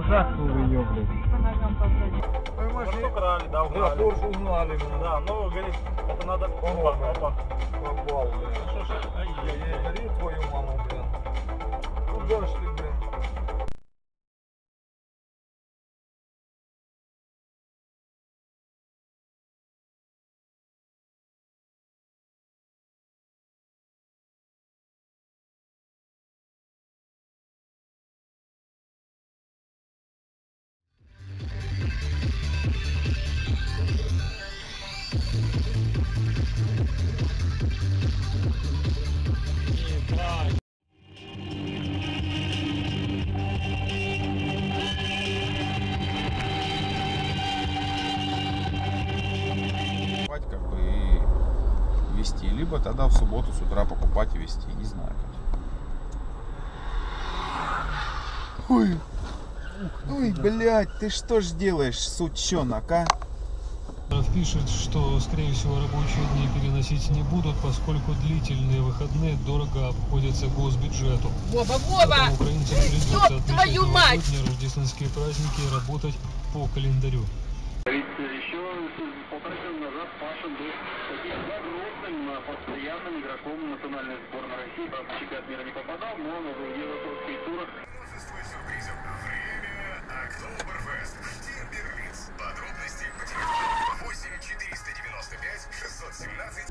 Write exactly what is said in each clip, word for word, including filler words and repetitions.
Жахнул ее, блядь. По ногам позвонить. Машину украли, да, украли. Да, Порш угнали. Да, но, говорит, это надо... Опа, опа. Попал, блядь. Что ж, ай-яй-яй, бери твою маму, блин. Куда ж ты, блин? Как бы и везти, либо тогда в субботу с утра покупать и везти, не знаю. Ой, ой, блядь, ты что ж делаешь, сучонок, а? Пишет, что, скорее всего, рабочие дни переносить не будут, поскольку длительные выходные дорого обходятся госбюджету. Вова, Вова! Украинцам придется Ёб твою мать! отмечать рождественские праздники и работать по календарю. Еще полтора года назад Паша был таким огромным постоянным игроком национальной сборной России. Правда, в чемпионат мира не попадал, но он в еврокубковых турах. Множество сюрпризов. Время Октоберфест. Штирберлиц. Подробности по телефону восемь четыреста девяносто пять шестьсот семнадцать.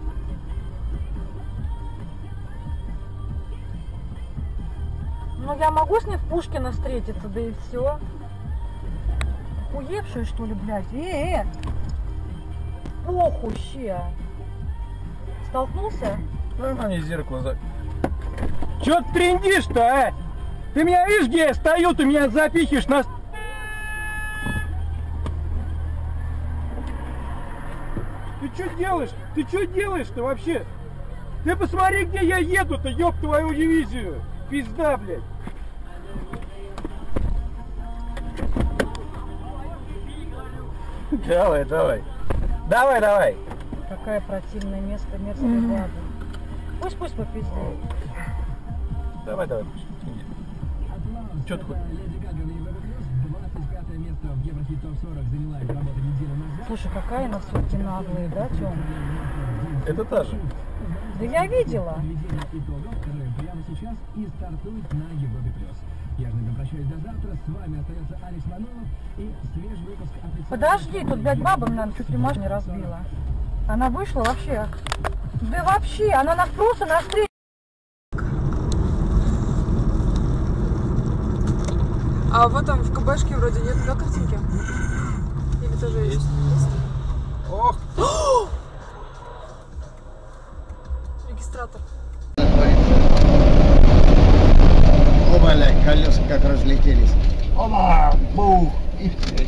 Ну я могу с ней в Пушкино встретиться, да и все. Охуевшая, что ли, блядь? Э-э! Похуще! Столкнулся? Ну, не зеркало за... Чё ты трындишь-то, а? Ты меня видишь, где я стою? Ты меня запихишь на... Ты что делаешь? Ты что делаешь-то вообще? Ты посмотри, где я еду-то, ёб твою дивизию! Пизда, блядь! Давай, давай. Давай, давай. Какое противное место, мерзкая mm-hmm. баба. Пусть, пусть попиздеет. Давай, давай. Что ты хочешь? Слушай, какая на сутки наглые, да, Тём? Это та же. Да я видела. Прямо сейчас и стартует на Европе плюс. Я же не прощаюсь до завтра. С вами остается Алекс Манолов и свежий выпуск от... Подожди, тут, блядь, баба нам чуть ли машину не разбила. Она вышла вообще. Да вообще, она нас просто навстречу. А вот там в КБшке вроде нет, да, картинки? Или тоже есть? Есть. Ох! Регистратор. О, блядь, колеса как разлетелись. Оба! Бух! И